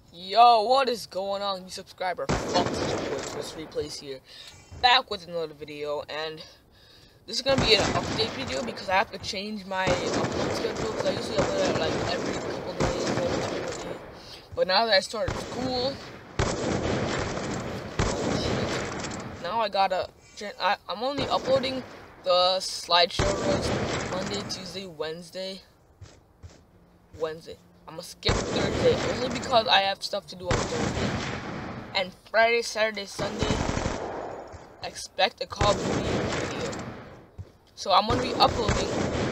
Yo, what is going on, you subscriber? Fuck Twitch Replays here, back with another video, and this is gonna be an update video because I have to change my upload schedule because I usually upload it like every couple days, every 2 days. But now that I started school, now I gotta. I'm only uploading the slideshow roast Monday, Tuesday, Wednesday. I'm gonna skip Thursday only because I have stuff to do on Thursday. And Friday, Saturday, Sunday, expect a Call of Duty video. So I'm gonna be uploading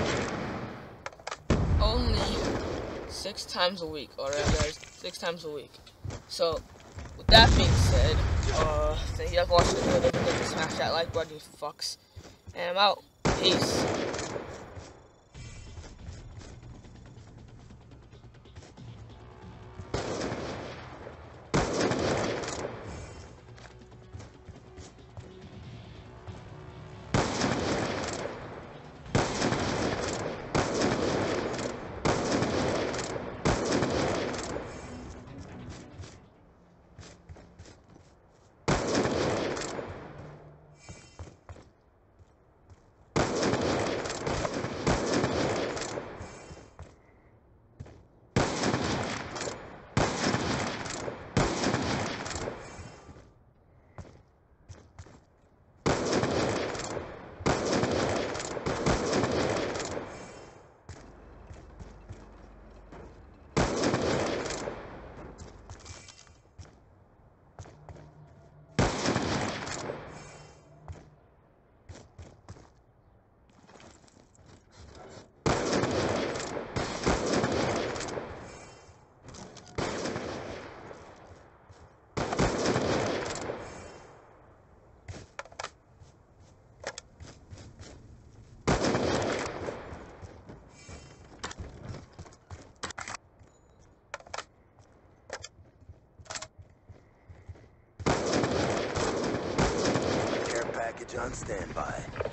only 6 times a week. Alright guys, 6 times a week. So with that being said, thank you guys for watching the video. Don't forget to smash that like button, you fucks. And I'm out. Peace. Package on standby.